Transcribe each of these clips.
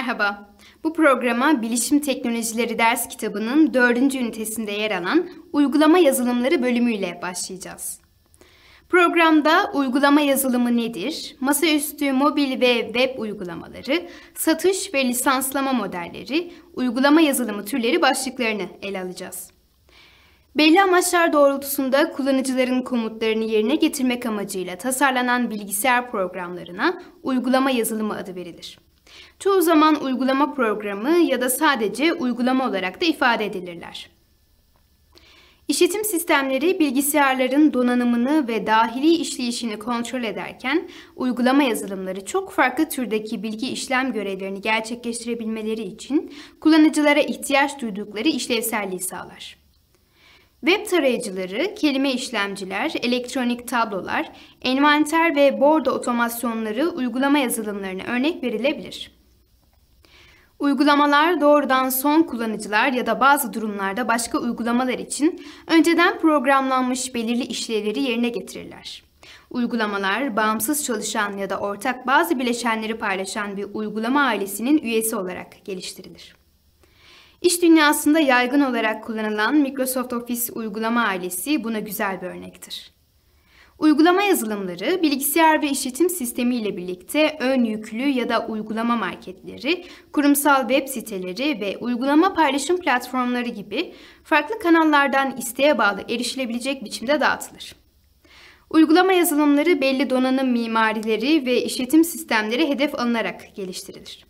Merhaba, bu programa Bilişim Teknolojileri ders kitabının 4. ünitesinde yer alan Uygulama Yazılımları bölümüyle başlayacağız. Programda uygulama yazılımı nedir, masaüstü mobil ve web uygulamaları, satış ve lisanslama modelleri, uygulama yazılımı türleri başlıklarını ele alacağız. Belli amaçlar doğrultusunda kullanıcıların komutlarını yerine getirmek amacıyla tasarlanan bilgisayar programlarına uygulama yazılımı adı verilir. Çoğu zaman uygulama programı ya da sadece uygulama olarak da ifade edilirler. İşletim sistemleri bilgisayarların donanımını ve dahili işleyişini kontrol ederken uygulama yazılımları çok farklı türdeki bilgi işlem görevlerini gerçekleştirebilmeleri için kullanıcılara ihtiyaç duydukları işlevselliği sağlar. Web tarayıcıları, kelime işlemciler, elektronik tablolar, envanter ve bordo otomasyonları uygulama yazılımlarına örnek verilebilir. Uygulamalar doğrudan son kullanıcılar ya da bazı durumlarda başka uygulamalar için önceden programlanmış belirli işlevleri yerine getirirler. Uygulamalar, bağımsız çalışan ya da ortak bazı bileşenleri paylaşan bir uygulama ailesinin üyesi olarak geliştirilir. İş dünyasında yaygın olarak kullanılan Microsoft Office uygulama ailesi buna güzel bir örnektir. Uygulama yazılımları, bilgisayar ve işletim sistemi ile birlikte ön yüklü ya da uygulama marketleri, kurumsal web siteleri ve uygulama paylaşım platformları gibi farklı kanallardan isteğe bağlı erişilebilecek biçimde dağıtılır. Uygulama yazılımları belli donanım mimarileri ve işletim sistemleri hedef alınarak geliştirilir.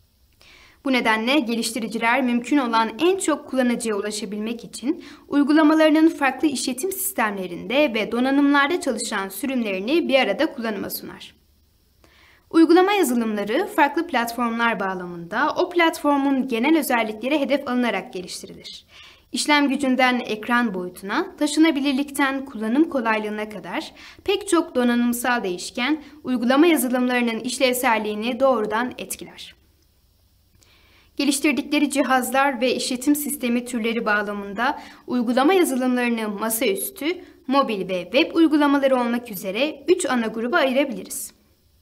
Bu nedenle geliştiriciler mümkün olan en çok kullanıcıya ulaşabilmek için uygulamalarının farklı işletim sistemlerinde ve donanımlarda çalışan sürümlerini bir arada kullanıma sunar. Uygulama yazılımları farklı platformlar bağlamında o platformun genel özellikleri hedef alınarak geliştirilir. İşlem gücünden ekran boyutuna, taşınabilirlikten kullanım kolaylığına kadar pek çok donanımsal değişken uygulama yazılımlarının işlevselliğini doğrudan etkiler. Geliştirdikleri cihazlar ve işletim sistemi türleri bağlamında uygulama yazılımlarını masaüstü, mobil ve web uygulamaları olmak üzere 3 ana gruba ayırabiliriz.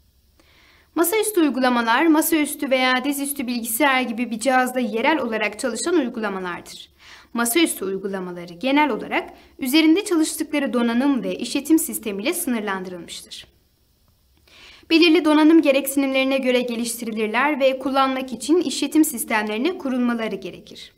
Masaüstü uygulamalar, masaüstü veya dizüstü bilgisayar gibi bir cihazda yerel olarak çalışan uygulamalardır. Masaüstü uygulamaları genel olarak üzerinde çalıştıkları donanım ve işletim sistemiyle sınırlandırılmıştır. Belirli donanım gereksinimlerine göre geliştirilirler ve kullanmak için işletim sistemlerine kurulmaları gerekir.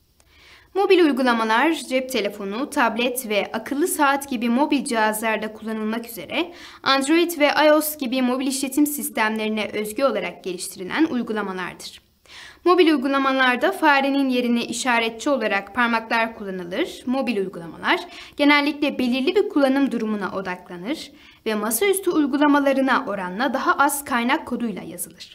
Mobil uygulamalar, cep telefonu, tablet ve akıllı saat gibi mobil cihazlarda kullanılmak üzere Android ve iOS gibi mobil işletim sistemlerine özgü olarak geliştirilen uygulamalardır. Mobil uygulamalarda farenin yerine işaretçi olarak parmaklar kullanılır. Mobil uygulamalar genellikle belirli bir kullanım durumuna odaklanır ve masaüstü uygulamalarına oranla daha az kaynak koduyla yazılır.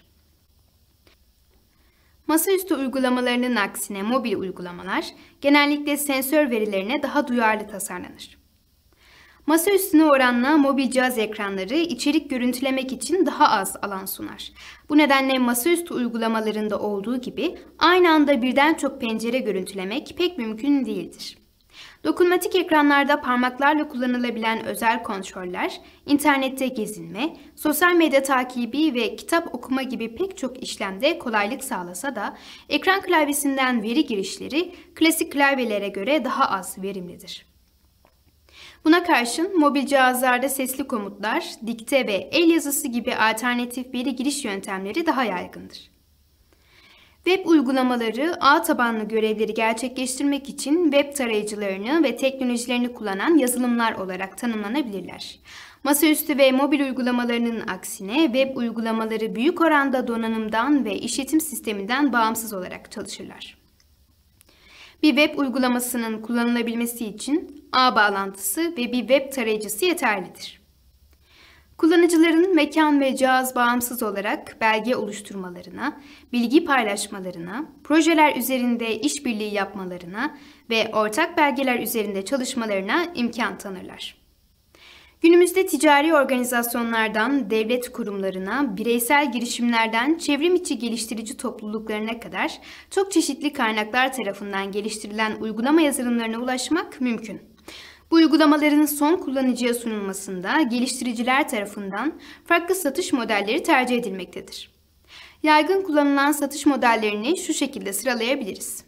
Masaüstü uygulamalarının aksine mobil uygulamalar genellikle sensör verilerine daha duyarlı tasarlanır. Masaüstüne oranla mobil cihaz ekranları içerik görüntülemek için daha az alan sunar. Bu nedenle masaüstü uygulamalarında olduğu gibi aynı anda birden çok pencere görüntülemek pek mümkün değildir. Dokunmatik ekranlarda parmaklarla kullanılabilen özel kontroller, internette gezinme, sosyal medya takibi ve kitap okuma gibi pek çok işlemde kolaylık sağlasa da ekran klavyesinden veri girişleri klasik klavyelere göre daha az verimlidir. Buna karşın mobil cihazlarda sesli komutlar, dikte ve el yazısı gibi alternatif veri giriş yöntemleri daha yaygındır. Web uygulamaları ağ tabanlı görevleri gerçekleştirmek için web tarayıcılarını ve teknolojilerini kullanan yazılımlar olarak tanımlanabilirler. Masaüstü ve mobil uygulamalarının aksine web uygulamaları büyük oranda donanımdan ve işletim sisteminden bağımsız olarak çalışırlar. Bir web uygulamasının kullanılabilmesi için ağ bağlantısı ve bir web tarayıcısı yeterlidir. Kullanıcıların mekan ve cihaz bağımsız olarak belge oluşturmalarına, bilgi paylaşmalarına, projeler üzerinde işbirliği yapmalarına ve ortak belgeler üzerinde çalışmalarına imkan tanırlar. Günümüzde ticari organizasyonlardan devlet kurumlarına, bireysel girişimlerden çevrim içi geliştirici topluluklarına kadar çok çeşitli kaynaklar tarafından geliştirilen uygulama yazılımlarına ulaşmak mümkün. Bu uygulamaların son kullanıcıya sunulmasında geliştiriciler tarafından farklı satış modelleri tercih edilmektedir. Yaygın kullanılan satış modellerini şu şekilde sıralayabiliriz.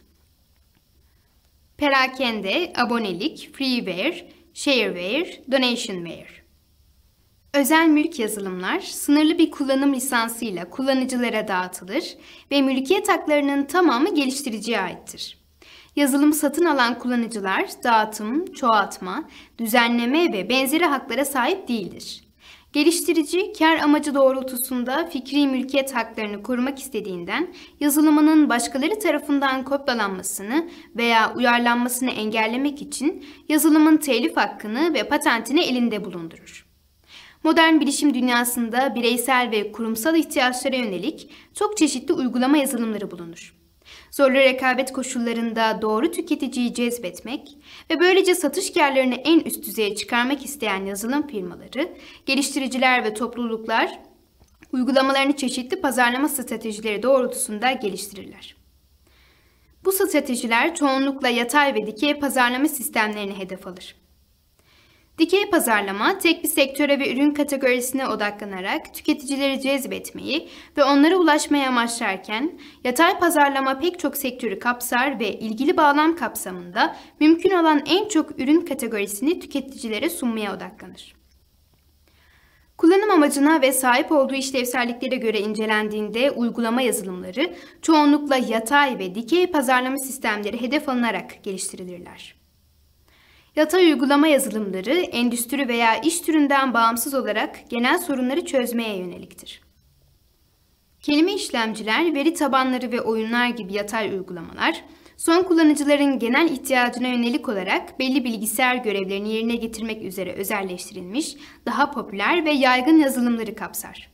Perakende, abonelik, freeware, shareware, donationware. Özel mülk yazılımlar sınırlı bir kullanım lisansıyla kullanıcılara dağıtılır ve mülkiyet haklarının tamamı geliştiriciye aittir. Yazılım satın alan kullanıcılar dağıtım, çoğaltma, düzenleme ve benzeri haklara sahip değildir. Geliştirici, kar amacı doğrultusunda fikri mülkiyet haklarını korumak istediğinden yazılımının başkaları tarafından kopyalanmasını veya uyarlanmasını engellemek için yazılımın telif hakkını ve patentini elinde bulundurur. Modern bilişim dünyasında bireysel ve kurumsal ihtiyaçlara yönelik çok çeşitli uygulama yazılımları bulunur. Zorlu rekabet koşullarında doğru tüketiciyi cezbetmek ve böylece satış karlarını en üst düzeye çıkarmak isteyen yazılım firmaları, geliştiriciler ve topluluklar uygulamalarını çeşitli pazarlama stratejileri doğrultusunda geliştirirler. Bu stratejiler çoğunlukla yatay ve dikey pazarlama sistemlerini hedef alır. Dikey pazarlama, tek bir sektöre ve ürün kategorisine odaklanarak tüketicileri cezbetmeyi ve onlara ulaşmaya amaçlarken, yatay pazarlama pek çok sektörü kapsar ve ilgili bağlam kapsamında mümkün olan en çok ürün kategorisini tüketicilere sunmaya odaklanır. Kullanım amacına ve sahip olduğu işlevselliklere göre incelendiğinde uygulama yazılımları çoğunlukla yatay ve dikey pazarlama sistemleri hedef alınarak geliştirilirler. Yatay uygulama yazılımları, endüstri veya iş türünden bağımsız olarak genel sorunları çözmeye yöneliktir. Kelime işlemciler, veri tabanları ve oyunlar gibi yatay uygulamalar, son kullanıcıların genel ihtiyacına yönelik olarak belli bilgisayar görevlerini yerine getirmek üzere özelleştirilmiş, daha popüler ve yaygın yazılımları kapsar.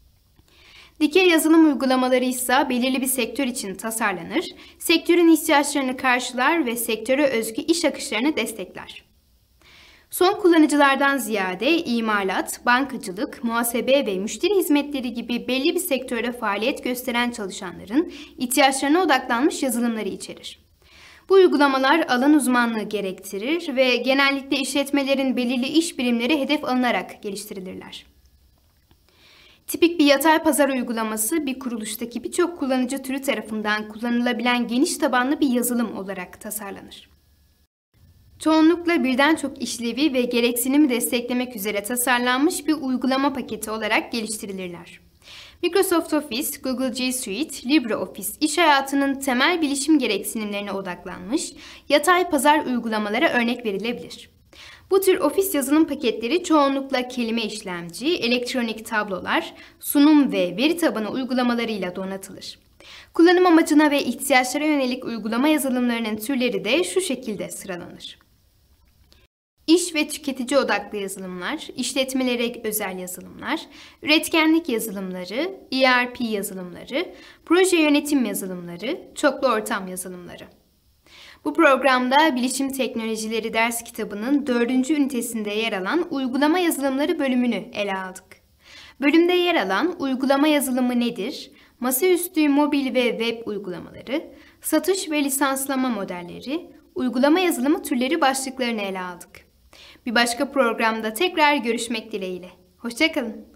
Dikey yazılım uygulamaları ise belirli bir sektör için tasarlanır, sektörün ihtiyaçlarını karşılar ve sektöre özgü iş akışlarını destekler. Son kullanıcılardan ziyade imalat, bankacılık, muhasebe ve müşteri hizmetleri gibi belli bir sektörde faaliyet gösteren çalışanların ihtiyaçlarına odaklanmış yazılımları içerir. Bu uygulamalar alan uzmanlığı gerektirir ve genellikle işletmelerin belirli iş birimleri hedef alınarak geliştirilirler. Tipik bir yatay pazar uygulaması bir kuruluştaki birçok kullanıcı türü tarafından kullanılabilen geniş tabanlı bir yazılım olarak tasarlanır. Çoğunlukla birden çok işlevi ve gereksinimi desteklemek üzere tasarlanmış bir uygulama paketi olarak geliştirilirler. Microsoft Office, Google G Suite, LibreOffice iş hayatının temel bilişim gereksinimlerine odaklanmış yatay pazar uygulamalara örnek verilebilir. Bu tür ofis yazılım paketleri çoğunlukla kelime işlemci, elektronik tablolar, sunum ve veri tabanı uygulamalarıyla donatılır. Kullanım amacına ve ihtiyaçlara yönelik uygulama yazılımlarının türleri de şu şekilde sıralanır. İş ve tüketici odaklı yazılımlar, işletmelere özel yazılımlar, üretkenlik yazılımları, ERP yazılımları, proje yönetim yazılımları, çoklu ortam yazılımları. Bu programda Bilişim Teknolojileri ders kitabının 4. ünitesinde yer alan uygulama yazılımları bölümünü ele aldık. Bölümde yer alan uygulama yazılımı nedir, masaüstü mobil ve web uygulamaları, satış ve lisanslama modelleri, uygulama yazılımı türleri başlıklarını ele aldık. Bir başka programda tekrar görüşmek dileğiyle. Hoşça kalın.